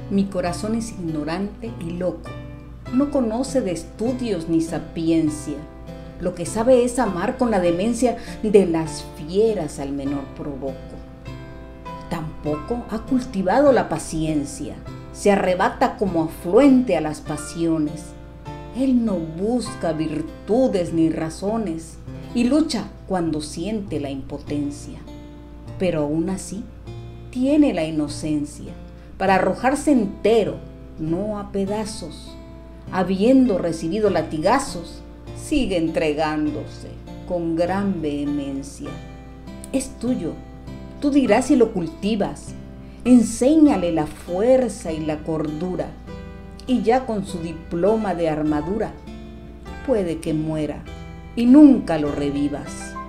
Mi corazón es ignorante y loco, no conoce de estudios ni sapiencia. Lo que sabe es amar con la demencia de las fieras al menor provoco. Tampoco ha cultivado la paciencia, se arrebata como afluente a las pasiones. Él no busca virtudes ni razones y lucha cuando siente la impotencia. Pero aún así, tiene la inocencia para arrojarse entero, no a pedazos. Habiendo recibido latigazos, sigue entregándose con gran vehemencia. Es tuyo, tú dirás si lo cultivas. Enséñale la fuerza y la cordura, y ya con su diploma de armadura, puede que muera y nunca lo revivas.